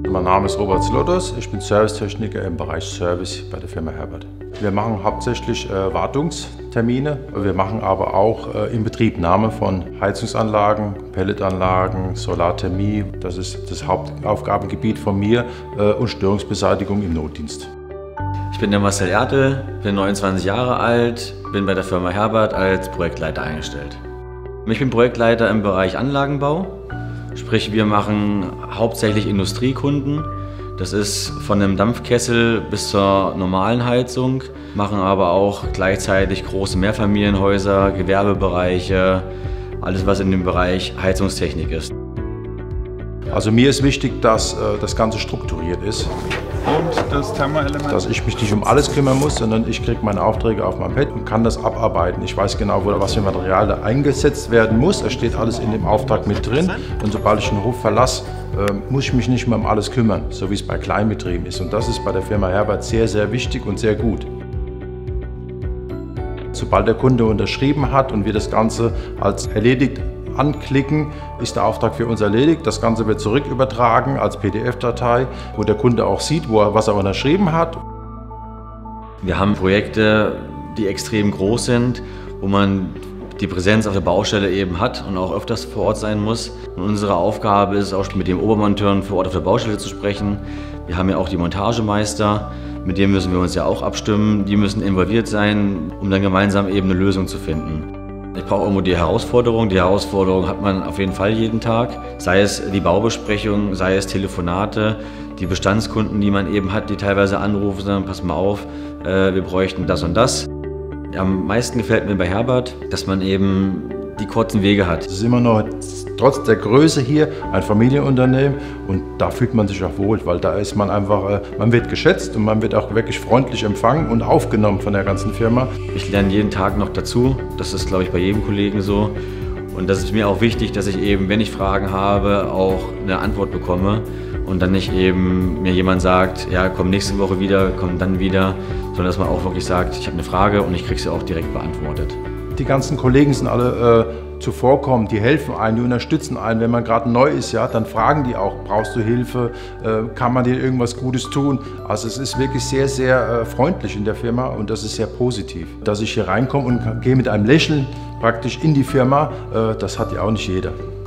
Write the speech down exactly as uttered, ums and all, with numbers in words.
Mein Name ist Robert Slotos, ich bin Servicetechniker im Bereich Service bei der Firma Herbert. Wir machen hauptsächlich äh, Wartungstermine, wir machen aber auch äh, Inbetriebnahme von Heizungsanlagen, Pelletanlagen, Solarthermie. Das ist das Hauptaufgabengebiet von mir äh, und Störungsbeseitigung im Notdienst. Ich bin der Marcel Ertel, bin neunundzwanzig Jahre alt, bin bei der Firma Herbert als Projektleiter eingestellt. Ich bin Projektleiter im Bereich Anlagenbau, sprich wir machen hauptsächlich Industriekunden. Das ist von einem Dampfkessel bis zur normalen Heizung, machen aber auch gleichzeitig große Mehrfamilienhäuser, Gewerbebereiche, alles was in dem Bereich Heizungstechnik ist. Also mir ist wichtig, dass äh, das Ganze strukturiert ist. Und das Thermoelement? Dass ich mich nicht um alles kümmern muss, sondern ich kriege meine Aufträge auf mein Pad und kann das abarbeiten. Ich weiß genau, wo, was für Material da eingesetzt werden muss. Es steht alles in dem Auftrag mit drin. Und sobald ich den Hof verlasse, äh, muss ich mich nicht mehr um alles kümmern, so wie es bei Kleinbetrieben ist. Und das ist bei der Firma Herbert sehr, sehr wichtig und sehr gut. Sobald der Kunde unterschrieben hat und wir das Ganze als erledigt anklicken, ist der Auftrag für uns erledigt. Das Ganze wird zurück übertragen als P D F-Datei, wo der Kunde auch sieht, wo er, was er unterschrieben hat. Wir haben Projekte, die extrem groß sind, wo man die Präsenz auf der Baustelle eben hat und auch öfters vor Ort sein muss. Und unsere Aufgabe ist auch mit den Obermonteuren vor Ort auf der Baustelle zu sprechen. Wir haben ja auch die Montagemeister, mit denen müssen wir uns ja auch abstimmen. Die müssen involviert sein, um dann gemeinsam eben eine Lösung zu finden. Ich brauche irgendwo die Herausforderung. Die Herausforderung hat man auf jeden Fall jeden Tag. Sei es die Baubesprechung, sei es Telefonate, die Bestandskunden, die man eben hat, die teilweise anrufen, sagen, pass mal auf, äh, wir bräuchten das und das. Am meisten gefällt mir bei Herbert, dass man eben die kurzen Wege hat. Es ist immer noch, trotz der Größe hier, ein Familienunternehmen und da fühlt man sich auch wohl, weil da ist man einfach, man wird geschätzt und man wird auch wirklich freundlich empfangen und aufgenommen von der ganzen Firma. Ich lerne jeden Tag noch dazu, das ist glaube ich bei jedem Kollegen so und das ist mir auch wichtig, dass ich eben, wenn ich Fragen habe, auch eine Antwort bekomme und dann nicht eben mir jemand sagt, ja komm nächste Woche wieder, komm dann wieder, sondern dass man auch wirklich sagt, ich habe eine Frage und ich kriege sie auch direkt beantwortet. Die ganzen Kollegen sind alle äh, zuvorkommend, die helfen einen, die unterstützen einen. Wenn man gerade neu ist, ja, dann fragen die auch, brauchst du Hilfe, äh, kann man dir irgendwas Gutes tun? Also es ist wirklich sehr, sehr äh, freundlich in der Firma und das ist sehr positiv. Dass ich hier reinkomme und gehe mit einem Lächeln praktisch in die Firma, äh, das hat ja auch nicht jeder.